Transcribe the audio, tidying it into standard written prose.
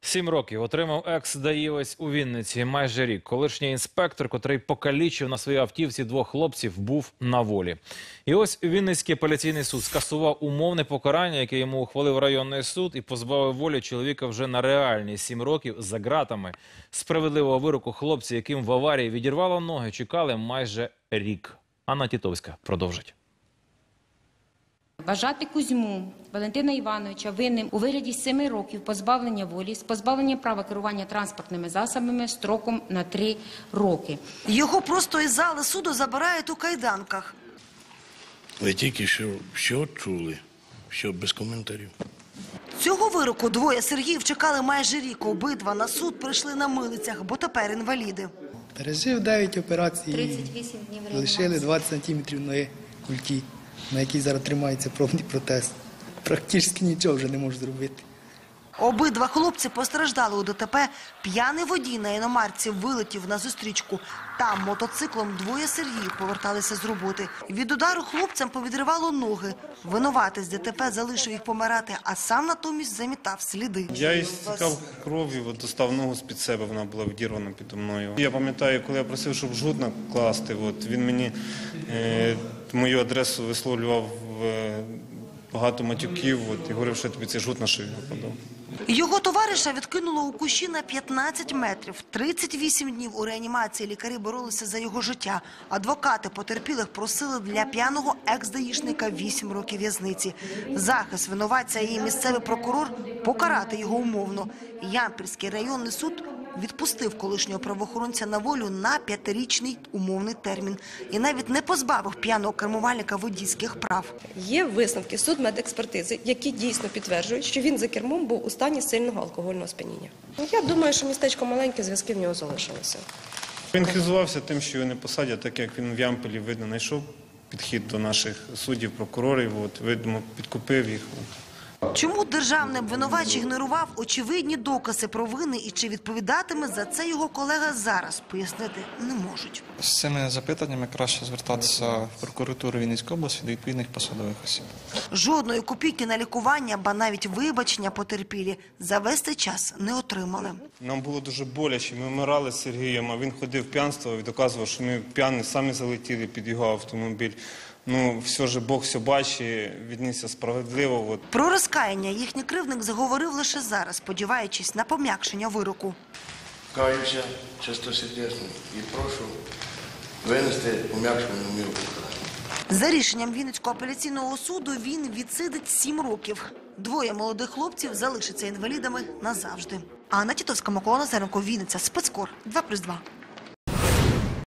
7 років отримав екс-даївець у Вінниці. Майже рік. Колишній інспектор, котрий покалічив на своїй автівці 2 хлопців, був на волі. І ось Вінницький апеляційний суд скасував умовне покарання, яке йому ухвалив районний суд, і позбавив волі чоловіка вже на реальні 7 років за ґратами. Справедливого вироку хлопці, яким в аварії відірвало ноги, чекали майже рік. Анна Тітовська продовжить. Вважати Кузьму Валентина Івановича винним у вигляді 7 років позбавлення волі з позбавленням права керування транспортними засобами строком на 3 роки. Його просто із зали суду забирають у кайданках. Ви тільки що чули, що без коментарів. Цього вироку двоє Сергіїв чекали майже рік. Обидва на суд прийшли на милицях, бо тепер інваліди. Пережив 9 операцій, 38 днів лишили 20 сантиметрів ноги кульки, на якій зараз тримається повний протез. Практично нічого вже не можу зробити. Обидва хлопці постраждали у ДТП. П'яний водій на іномарці вилетів на зустрічку. Там мотоциклом двоє Сергіїв поверталися з роботи. Від удару хлопцям повідривало ноги. Винуватець з ДТП залишив їх помирати, а сам натомість замітав сліди. Я істікав кров'ю, достав ногу з-під себе, вона була відірвана підо мною. Я пам'ятаю, коли я просив, щоб жгут накласти, він мені мою адресу висловлював багато матюків і говорив, що я тобі цей жгут на шию накладав. Його товариша відкинуло у кущі на 15 метрів. 38 днів у реанімації лікарі боролися за його життя. Адвокати потерпілих просили для п'яного екс-даїшника 8 років в'язниці. Захист винуватця і місцевий прокурор покарати його умовно. Ямпільський районний суд відпустив колишнього правоохоронця на волю на 5-річний умовний термін. І навіть не позбавив п'яного кермувальника водійських прав. Є висновки судмедекспертизи, які дійсно підтверджують, що він за кермом був у стані сильного алкогольного сп'яніння. Я думаю, що містечко маленьке, зв'язки в нього залишилися. Він хизувався тим, що його не посадять, так як він в Ямполі, видно, знайшов підхід до наших суддів, прокурорів, видно, підкупив їх. Чому державний обвинувач ігнорував очевидні докази про вини і чи відповідатиме за це його колега зараз, пояснити не можуть. З цими запитаннями краще звертатися в прокуратуру Вінницької області до відповідних посадових осіб. Жодної копійки на лікування, ба навіть вибачення потерпілі за весь цей час не отримали. Нам було дуже боляче, ми вмирали з Сергієм, а він ходив п'янствував і доказував, що ми п'яні самі залетіли під його автомобіль. Все ж Бог все бачить, віднісся справедливо. Про розкаяння їхній кривдник заговорив лише зараз, сподіваючись на пом'якшення вироку. Каюся чистосердечно і прошу винести пом'якшену міру покарання. За рішенням Вінницького апеляційного суду він відсидить 7 років. Двоє молодих хлопців залишаться інвалідами назавжди. Анна Тітовська, Микола Назаренко, Вінниця, Спецкор 2+2.